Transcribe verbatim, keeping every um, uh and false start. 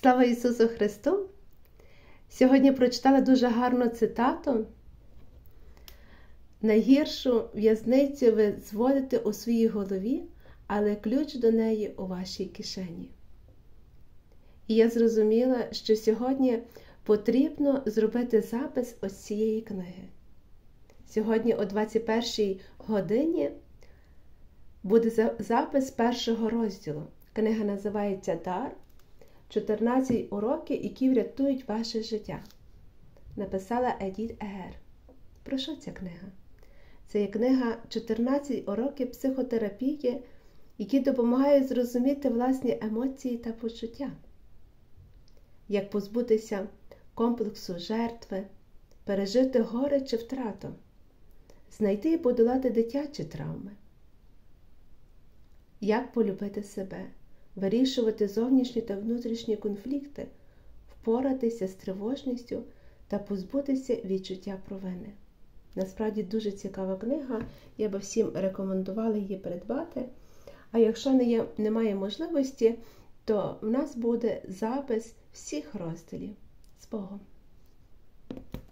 Слава Ісусу Христу! Сьогодні прочитала дуже гарну цитату. Найгіршу в'язницю ви зводите у своїй голові, але ключ до неї у вашій кишені. І я зрозуміла, що сьогодні потрібно зробити запис ось цієї книги. Сьогодні о двадцять першій годині буде запис першого розділу. Книга називається «Дар. чотирнадцять уроків, які врятують ваше життя». Написала Едіт Егер. Про що ця книга? Це є книга «чотирнадцять уроків психотерапії», які допомагають зрозуміти власні емоції та почуття. Як позбутися комплексу жертви, пережити горе чи втрату, знайти і подолати дитячі травми. Як полюбити себе, вирішувати зовнішні та внутрішні конфлікти, впоратися з тривожністю та позбутися відчуття провини. Насправді дуже цікава книга, я би всім рекомендувала її придбати. А якщо не є, немає можливості, то в нас буде запис всіх розділів. З Богом!